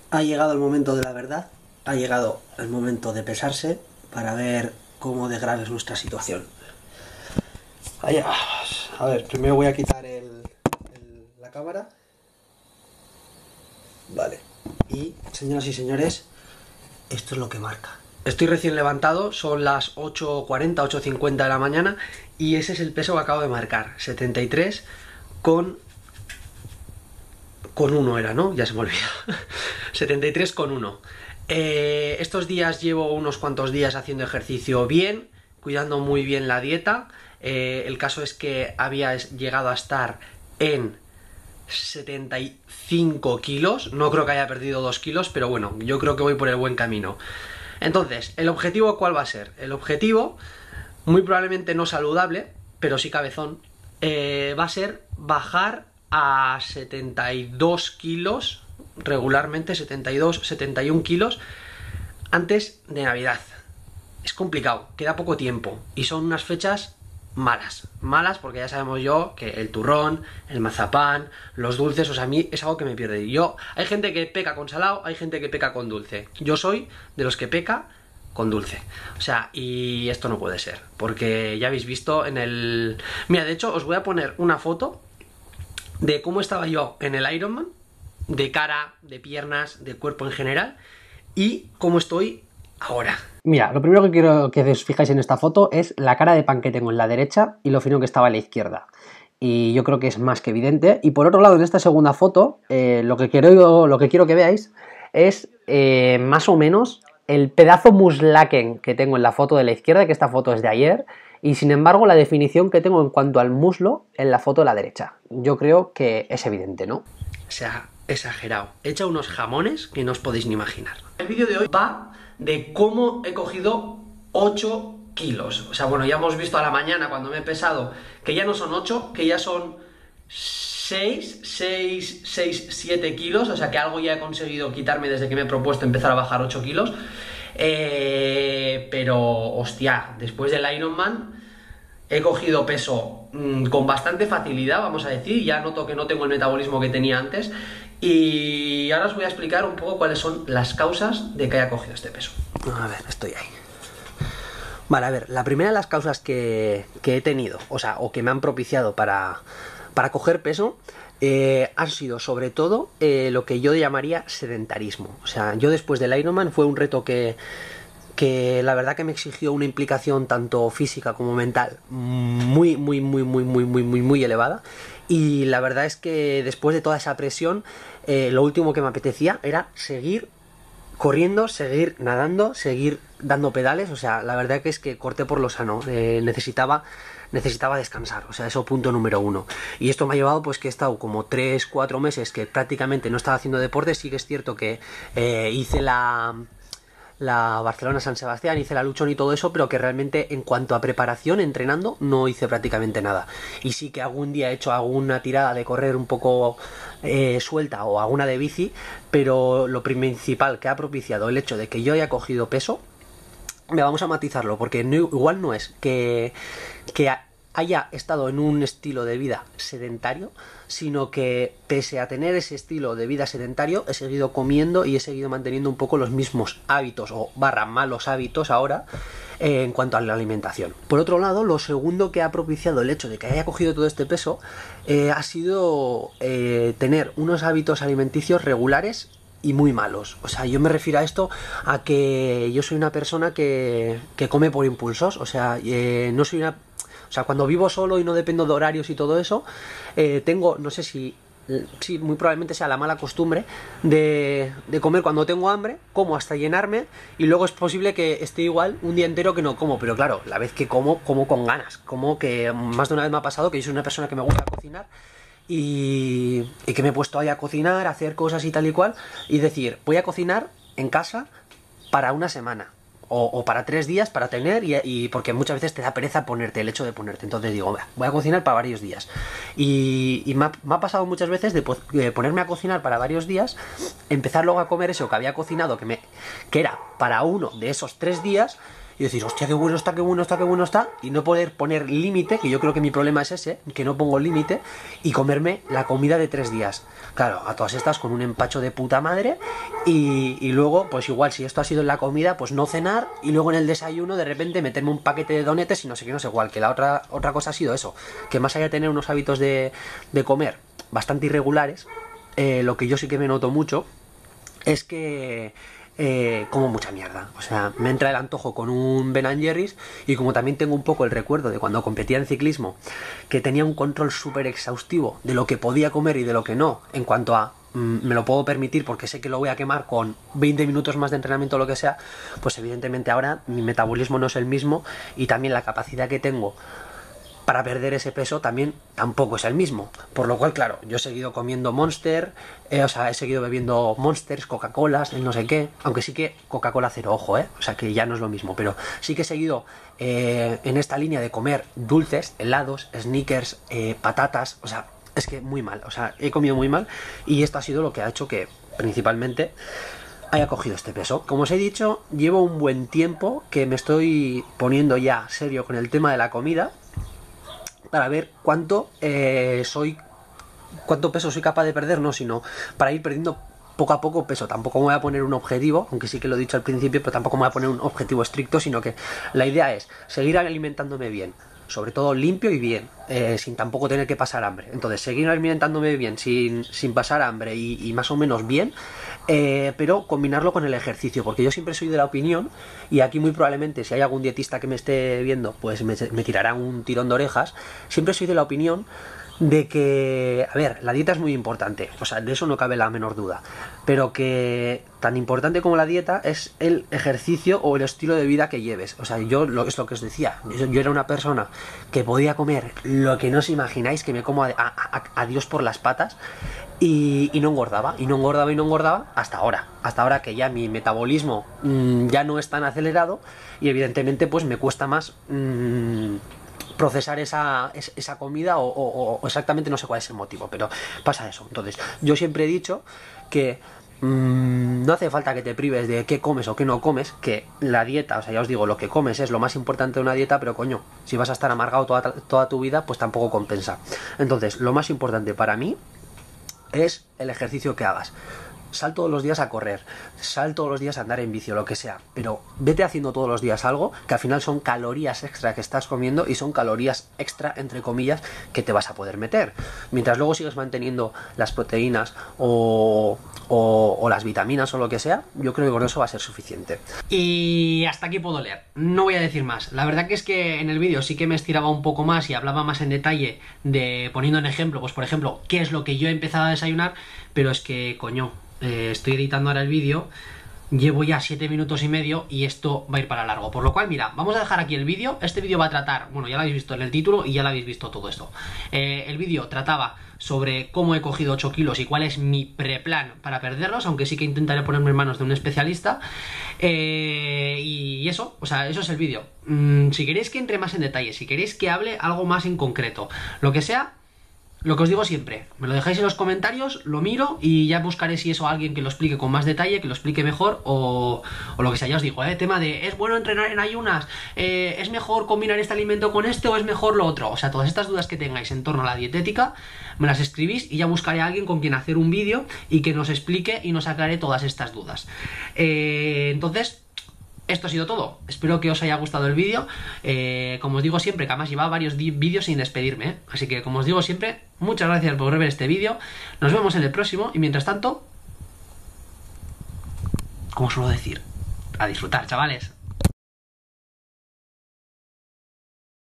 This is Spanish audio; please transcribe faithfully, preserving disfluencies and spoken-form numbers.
Ha llegado el momento de la verdad, ha llegado el momento de pesarse para ver cómo de grave es nuestra situación. Allá vamos. A ver, primero voy a quitar el, el, la cámara. Vale. Y, señoras y señores, esto es lo que marca. Estoy recién levantado, son las ocho cuarenta, ocho cincuenta de la mañana y ese es el peso que acabo de marcar, setenta y tres con... con uno era, ¿no? Ya se me olvidó. setenta y tres con uno. Eh, estos días llevo unos cuantos días haciendo ejercicio bien, cuidando muy bien la dieta. Eh, el caso es que había llegado a estar en setenta y cinco kilos. No creo que haya perdido dos kilos, pero bueno, yo creo que voy por el buen camino. Entonces, ¿el objetivo cuál va a ser? El objetivo, muy probablemente no saludable, pero sí cabezón, eh, va a ser bajar a setenta y dos kilos, regularmente setenta y dos, setenta y uno kilos, antes de Navidad. Es complicado, queda poco tiempo y son unas fechas malas, malas porque ya sabemos yo que el turrón, el mazapán, los dulces, o sea, a mí es algo que me pierde. Yo, hay gente que peca con salado, hay gente que peca con dulce. Yo soy de los que peca con dulce. O sea, y esto no puede ser, porque ya habéis visto en el... Mira, de hecho, os voy a poner una foto de cómo estaba yo en el Ironman, de cara, de piernas, de cuerpo en general, y cómo estoy ahora. Mira, lo primero que quiero que os fijáis en esta foto es la cara de pan que tengo en la derecha y lo fino que estaba en la izquierda. Y yo creo que es más que evidente. Y por otro lado, en esta segunda foto, eh, lo, que quiero, lo que quiero que veáis es eh, más o menos el pedazo muslaken que tengo en la foto de la izquierda, que esta foto es de ayer, y sin embargo la definición que tengo en cuanto al muslo en la foto de la derecha. Yo creo que es evidente, ¿no? O sea, exagerado. He hecho unos jamones que no os podéis ni imaginar. El vídeo de hoy va de cómo he cogido ocho kilos. O sea, bueno, ya hemos visto a la mañana cuando me he pesado que ya no son ocho, que ya son seis, seis, seis, siete kilos. O sea, que algo ya he conseguido quitarme desde que me he propuesto empezar a bajar ocho kilos. Eh, pero, hostia, después del Ironman he cogido peso mmm, con bastante facilidad, vamos a decir. Ya noto que no tengo el metabolismo que tenía antes. Y ahora os voy a explicar un poco cuáles son las causas de que haya cogido este peso. A ver, estoy ahí. Vale, a ver, la primera de las causas que, que he tenido, o sea, o que me han propiciado para, para coger peso, eh, han sido sobre todo eh, lo que yo llamaría sedentarismo. O sea, yo después del Ironman fue un reto que... que la verdad que me exigió una implicación tanto física como mental muy, muy, muy, muy, muy, muy, muy, muy elevada. Y la verdad es que después de toda esa presión, eh, lo último que me apetecía era seguir corriendo, seguir nadando, seguir dando pedales. O sea, la verdad que es que corté por lo sano. Eh, necesitaba... necesitaba descansar, o sea, eso punto número uno. Y esto me ha llevado pues que he estado como tres, cuatro meses que prácticamente no estaba haciendo deporte. Sí que es cierto que eh, hice la... la Barcelona-San Sebastián, hice la Luchón y todo eso, pero que realmente en cuanto a preparación, entrenando, no hice prácticamente nada. Y sí que algún día he hecho alguna tirada de correr un poco eh, suelta o alguna de bici, pero lo principal que ha propiciado el hecho de que yo haya cogido peso, me vamos a matizarlo, porque no, igual no es que, que haya estado en un estilo de vida sedentario, sino que pese a tener ese estilo de vida sedentario, he seguido comiendo y he seguido manteniendo un poco los mismos hábitos o barra malos hábitos ahora eh, en cuanto a la alimentación. Por otro lado, lo segundo que ha propiciado el hecho de que haya cogido todo este peso eh, ha sido eh, tener unos hábitos alimenticios regulares y muy malos. O sea, yo me refiero a esto a que yo soy una persona que, que come por impulsos. O sea, eh, no soy una... O sea, cuando vivo solo y no dependo de horarios y todo eso, eh, tengo, no sé si, sí, muy probablemente sea la mala costumbre de, de comer cuando tengo hambre, como hasta llenarme, y luego es posible que esté igual un día entero que no como, pero claro, la vez que como, como con ganas, como que más de una vez me ha pasado que yo soy una persona que me gusta cocinar, y, y que me he puesto ahí a cocinar, a hacer cosas y tal y cual, y decir, voy a cocinar en casa para una semana. O, o para tres días para tener y, y porque muchas veces te da pereza ponerte, el hecho de ponerte. Entonces digo, voy a cocinar para varios días. Y, y me, ha, me ha pasado muchas veces de, de ponerme a cocinar para varios días, empezar luego a comer eso que había cocinado, que, me, que era para uno de esos tres días, y decir, hostia, qué bueno está, qué bueno está, qué bueno está, y no poder poner límite, que yo creo que mi problema es ese, que no pongo límite, y comerme la comida de tres días. Claro, a todas estas con un empacho de puta madre, y, y luego, pues igual, si esto ha sido en la comida, pues no cenar, y luego en el desayuno de repente meterme un paquete de donetes y no sé qué, no sé cuál, que la otra, otra cosa ha sido eso, que más allá de tener unos hábitos de, de comer bastante irregulares, eh, lo que yo sí que me noto mucho es que eh, como mucha mierda. O sea, me entra el antojo con un Ben and Jerry's, y como también tengo un poco el recuerdo de cuando competía en ciclismo, que tenía un control súper exhaustivo de lo que podía comer y de lo que no, en cuanto a mm, me lo puedo permitir porque sé que lo voy a quemar con veinte minutos más de entrenamiento o lo que sea, pues evidentemente ahora mi metabolismo no es el mismo, y también la capacidad que tengo para perder ese peso también tampoco es el mismo. Por lo cual, claro, yo he seguido comiendo Monster, eh, o sea, he seguido bebiendo Monsters, Coca-Colas, no sé qué, aunque sí que Coca-Cola cero, ojo, eh, o sea, que ya no es lo mismo, pero sí que he seguido eh, en esta línea de comer dulces, helados, Snickers, eh, patatas, o sea, es que muy mal, o sea, he comido muy mal, y esto ha sido lo que ha hecho que, principalmente, haya cogido este peso. Como os he dicho, llevo un buen tiempo que me estoy poniendo ya serio con el tema de la comida, para ver cuánto eh, soy, cuánto peso soy capaz de perder, no, sino para ir perdiendo poco a poco peso. Tampoco me voy a poner un objetivo, aunque sí que lo he dicho al principio, pero tampoco me voy a poner un objetivo estricto, sino que la idea es seguir alimentándome bien, sobre todo limpio y bien, eh, sin tampoco tener que pasar hambre. Entonces, seguir alimentándome bien, sin, sin pasar hambre y, y más o menos bien, eh, pero combinarlo con el ejercicio, porque yo siempre soy de la opinión, y aquí muy probablemente si hay algún dietista que me esté viendo, pues me, me tirará un tirón de orejas. Siempre soy de la opinión de que, a ver, la dieta es muy importante, o sea, de eso no cabe la menor duda, pero que tan importante como la dieta es el ejercicio o el estilo de vida que lleves. O sea, yo lo, es lo que os decía, yo, yo era una persona que podía comer lo que no os imagináis, que me como a, a, a, a Dios por las patas, y, y no engordaba, y no engordaba y no engordaba hasta ahora, hasta ahora que ya mi metabolismo mmm, ya no es tan acelerado, y evidentemente pues me cuesta más mmm, procesar esa, esa comida, o, o, o exactamente no sé cuál es el motivo, pero pasa eso. Entonces, yo siempre he dicho que mmm, no hace falta que te prives de qué comes o qué no comes, que la dieta, o sea, ya os digo, lo que comes es lo más importante de una dieta, pero coño, si vas a estar amargado toda, toda tu vida, pues tampoco compensa. Entonces, lo más importante para mí es el ejercicio que hagas. Sal todos los días a correr, sal todos los días a andar en bici o lo que sea, pero vete haciendo todos los días algo que al final son calorías extra que estás comiendo, y son calorías extra, entre comillas, que te vas a poder meter. Mientras luego sigues manteniendo las proteínas o, o, o las vitaminas o lo que sea, yo creo que con eso va a ser suficiente. Y hasta aquí puedo leer, no voy a decir más. La verdad que es que en el vídeo sí que me estiraba un poco más y hablaba más en detalle, de poniendo en ejemplo, pues por ejemplo, qué es lo que yo he empezado a desayunar, pero es que, coño, Eh, estoy editando ahora el vídeo, llevo ya siete minutos y medio y esto va a ir para largo, por lo cual mira, vamos a dejar aquí el vídeo. Este vídeo va a tratar, bueno, ya lo habéis visto en el título y ya lo habéis visto todo esto. eh, El vídeo trataba sobre cómo he cogido ocho kilos y cuál es mi preplan para perderlos, aunque sí que intentaré ponerme en manos de un especialista. eh, Y eso, o sea, eso es el vídeo. mm, Si queréis que entre más en detalle, si queréis que hable algo más en concreto, lo que sea, lo que os digo siempre, me lo dejáis en los comentarios, lo miro y ya buscaré si eso a alguien que lo explique con más detalle, que lo explique mejor, o, o lo que sea. Ya os digo, ¿eh? Tema de, ¿es bueno entrenar en ayunas? Eh, ¿Es mejor combinar este alimento con este o es mejor lo otro? O sea, todas estas dudas que tengáis en torno a la dietética, me las escribís y ya buscaré a alguien con quien hacer un vídeo y que nos explique y nos aclare todas estas dudas. Eh, entonces... Esto ha sido todo, espero que os haya gustado el vídeo. eh, Como os digo siempre, que además llevaba varios vídeos sin despedirme, ¿eh? Así que como os digo siempre, muchas gracias por ver este vídeo. Nos vemos en el próximo y mientras tanto, como suelo decir, a disfrutar, chavales.